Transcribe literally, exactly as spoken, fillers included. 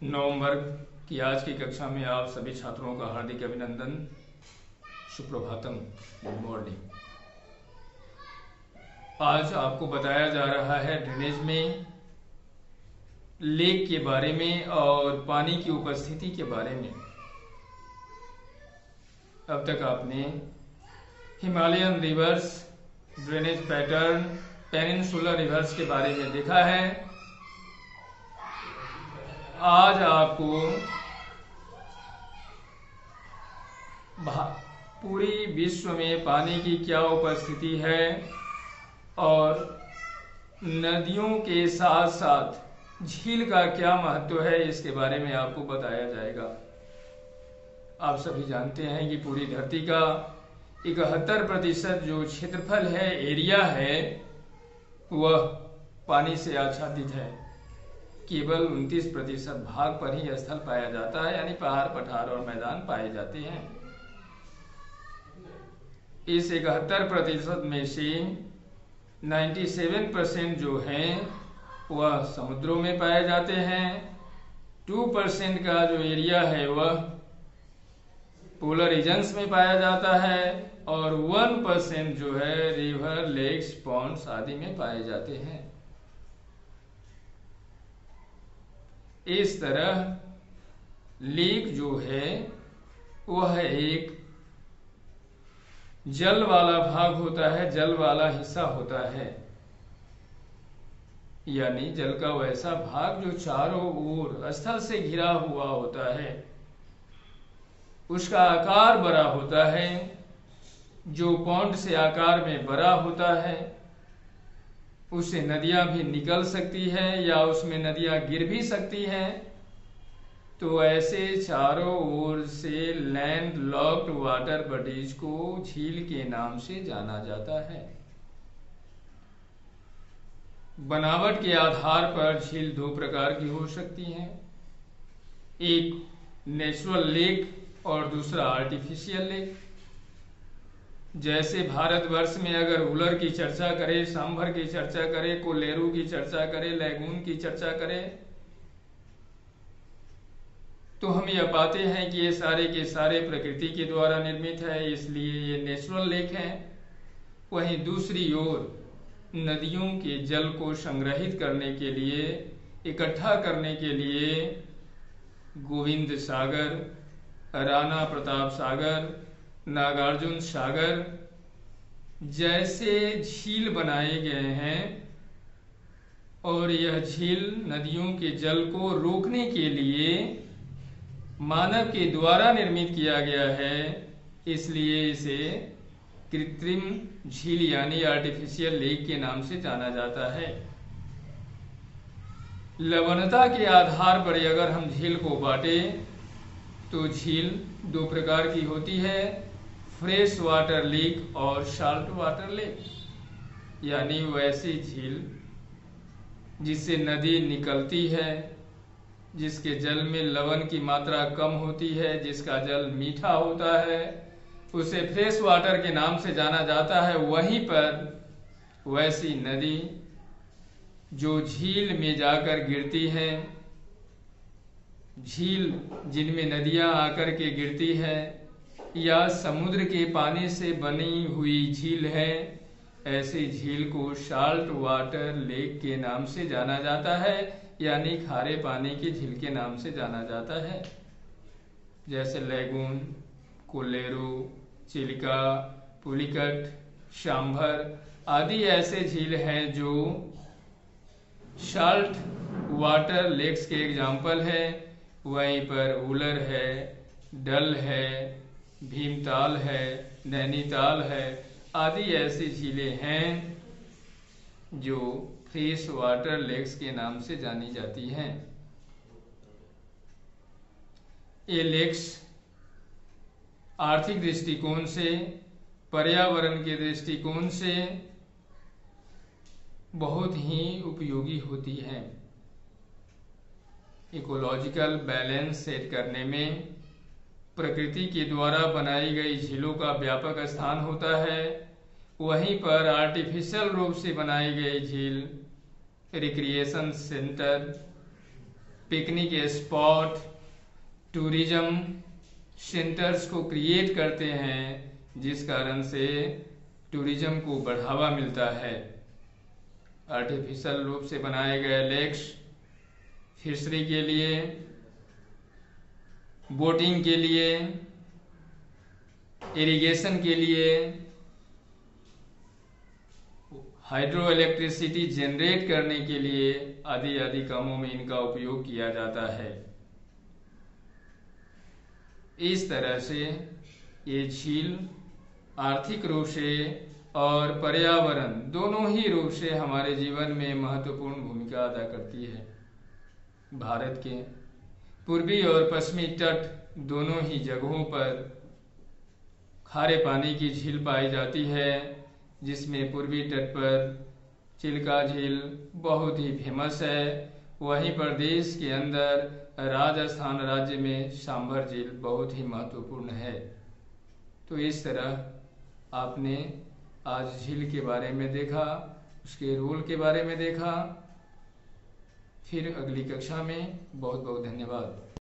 नवंबर की आज की कक्षा में आप सभी छात्रों का हार्दिक अभिनंदन। सुप्रभातम, गुड मॉर्निंग। आज आपको बताया जा रहा है ड्रेनेज में लेक के बारे में और पानी की उपस्थिति के बारे में। अब तक आपने Himalayan rivers, drainage pattern, peninsular rivers के बारे में देखा है। आज आपको पूरी विश्व में पानी की क्या उपस्थिति है और नदियों के साथ साथ झील का क्या महत्व है, इसके बारे में आपको बताया जाएगा। आप सभी जानते हैं कि पूरी धरती का इकहत्तर प्रतिशत जो क्षेत्रफल है, एरिया है, वह पानी से आच्छादित है। केवल उनतीस प्रतिशत भाग पर ही स्थल पाया जाता है, यानी पहाड़, पठार और मैदान पाए जाते हैं। इस इकहत्तर प्रतिशत में से सत्तानवे परसेंट जो हैं वह समुद्रों में पाए जाते हैं। दो परसेंट का जो एरिया है वह पोलर रीजन्स में पाया जाता है और एक परसेंट जो है रिवर, लेक्स, पॉन्ड्स आदि में पाए जाते हैं। इस तरह लेक जो है वह एक जल वाला भाग होता है, जल वाला हिस्सा होता है, यानी जल का वैसा भाग जो चारों ओर स्थल से घिरा हुआ होता है। उसका आकार बड़ा होता है, जो पॉन्ड से आकार में बड़ा होता है। उससे नदियां भी निकल सकती है या उसमें नदियां गिर भी सकती हैं। तो ऐसे चारों ओर से लैंड लॉक्ड वाटर बॉडीज को झील के नाम से जाना जाता है। बनावट के आधार पर झील दो प्रकार की हो सकती हैं, एक नेचुरल लेक और दूसरा आर्टिफिशियल लेक। जैसे भारतवर्ष में अगर उलर की चर्चा करें, सांभर की चर्चा करें, कोलेरू की चर्चा करें, लैगून की चर्चा करें, तो हम यह पाते हैं कि ये सारे के सारे प्रकृति के द्वारा निर्मित है, इसलिए ये नेचुरल लेक हैं। वहीं दूसरी ओर नदियों के जल को संग्रहित करने के लिए, इकट्ठा करने के लिए गोविंद सागर, राणा प्रताप सागर, नागार्जुन सागर जैसे झील बनाए गए हैं और यह झील नदियों के जल को रोकने के लिए मानव के द्वारा निर्मित किया गया है। इसलिए इसे कृत्रिम झील यानी आर्टिफिशियल लेक के नाम से जाना जाता है। लवणता के आधार पर अगर हम झील को बांटे तो झील दो प्रकार की होती है, फ्रेश वाटर लेक और साल्ट वाटर लेक। यानी वैसी झील जिससे नदी निकलती है, जिसके जल में लवण की मात्रा कम होती है, जिसका जल मीठा होता है, उसे फ्रेश वाटर के नाम से जाना जाता है। वहीं पर वैसी नदी जो झील में जाकर गिरती है, झील जिनमें नदियां आकर के गिरती है या समुद्र के पानी से बनी हुई झील है, ऐसी झील को साल्ट वाटर लेक के नाम से जाना जाता है, यानी खारे पानी की झील के नाम से जाना जाता है। जैसे लैगून, कोलेरू, चिलिका, पुलिकट, सांभर आदि ऐसे झील हैं जो साल्ट वाटर लेक्स के एग्जाम्पल है। वहीं पर उलर है, डल है, भीमताल है, नैनीताल है आदि ऐसी झीलें हैं जो फ्रेश वाटर लेक्स के नाम से जानी जाती हैं। ये लेक्स आर्थिक दृष्टिकोण से, पर्यावरण के दृष्टिकोण से बहुत ही उपयोगी होती हैं। इकोलॉजिकल बैलेंस सेट करने में प्रकृति के द्वारा बनाई गई झीलों का व्यापक स्थान होता है। वहीं पर आर्टिफिशियल रूप से बनाई गई झील, recreation centre, picnic spot, tourism centres को क्रिएट करते हैं, जिस कारण से टूरिज्म को बढ़ावा मिलता है। आर्टिफिशियल रूप से बनाए गए लेक्स फिशरी के लिए, बोटिंग के लिए, इरिगेशन के लिए, हाइड्रो इलेक्ट्रिसिटी जनरेट करने के लिए आदि आदि कामों में इनका उपयोग किया जाता है। इस तरह से ये झील आर्थिक रूप से और पर्यावरण दोनों ही रूप से हमारे जीवन में महत्वपूर्ण भूमिका अदा करती है। भारत के पूर्वी और पश्चिमी तट दोनों ही जगहों पर खारे पानी की झील पाई जाती है, जिसमें पूर्वी तट पर चिल्का झील बहुत ही फेमस है। वहीं प्रदेश के अंदर राजस्थान राज्य में सांभर झील बहुत ही महत्वपूर्ण है। तो इस तरह आपने आज झील के बारे में देखा, उसके रोल के बारे में देखा। फिर अगली कक्षा में बहुत बहुत धन्यवाद।